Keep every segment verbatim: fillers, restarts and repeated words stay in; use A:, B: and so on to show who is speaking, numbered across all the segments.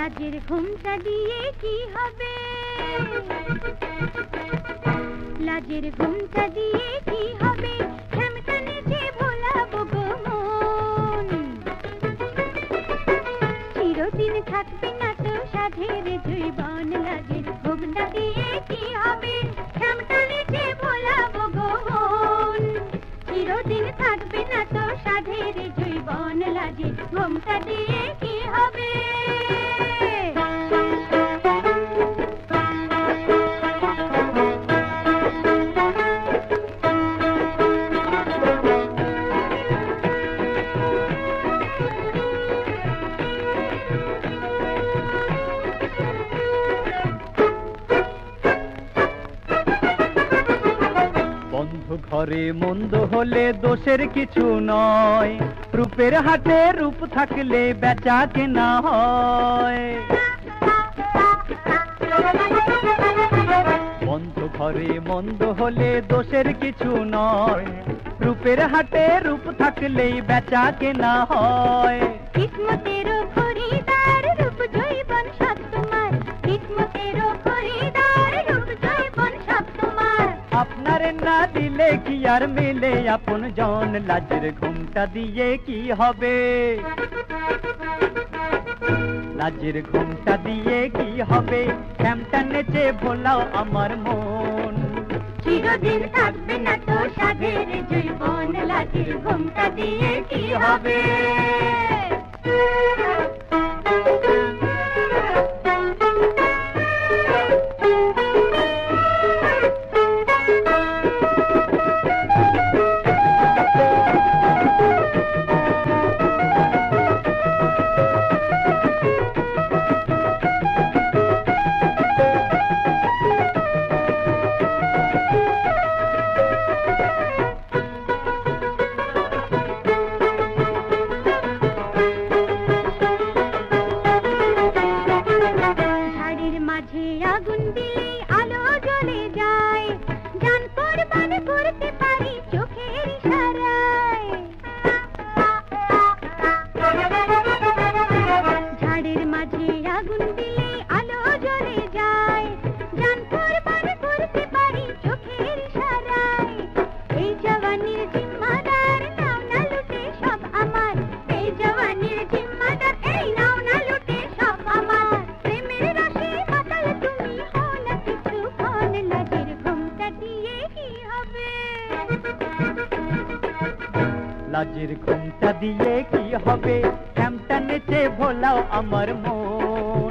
A: লাজের ঘুমটা দিয়ে কি হবে, লাজের ঘুমটা দিয়ে কি হবে, ঘ্যামটানে যে ভোলাবো গো মন। চিরদিন থাকবে না তো সাধের জৈবন, লাজের ঘুমটা দিয়ে কি হবে, ঘ্যামটানে যে ভোলাবো গো মন। চিরদিন থাকবে না তো সাধের জৈবন, লাজের ঘুমটা দিয়ে কি হবে।
B: ঘরে মন্দ হলে দোষের কিছু নয়, রূপের হাটে রূপ থাকলে বেচা কেনা হয়। বন্ধ ঘরে মন্দ হলে দোষের কিছু নয়, রূপের হাটে রূপ থাকলেই বেচা কেনা হয়।
A: কিসমতেরও খরিদার রূপ জৈবন সব তোমার, কিসমতেরও খরিদার রূপ জৈবন সব তোমার।
B: আপনারে না দিলে কি আর মেলে আপন জন, লাজের ঘুমটা দিয়ে কি হবে, লাজের ঘুমটা দিয়ে কি হবে, ঘ্যামটা নেচে ভোলাও আমার মন।
A: চিরদিন থাকবে না তো সাধের জৈবন, লাজের ঘুমটা দিয়ে কি হবে। আগুন দিলে আলো জ্বলে যায়, জান কোরবান করতে পারি চোখের ইশারায়। ঝাড়ের মাঝে আগুন দিলে আলো জ্বলে যায়, জান কোরবান করতে পারি চোখের ইশারায়। এই জওয়ানির জিম্মাদার নাও না লুটে সব আমার, এই জওয়ানির জিম্মাদার এই নাও না লুটে সব আমার। প্রেমের রাশি মাতাল তুমি হও না কিছু ক্ষণ, লাজের ঘুমটা দিয়ে কি হবে,
B: লাজের ঘুমটা দিয়ে কি হবে, ঘ্যামটা নেচে ভোলাও আমার মন।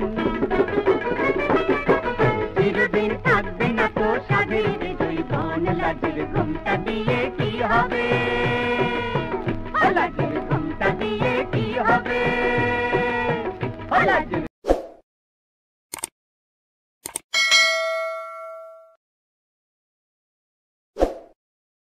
A: চিরদিন থাকবে না তো সাধের জৈবন, লাজের ঘুমটা দিয়ে কি হবে।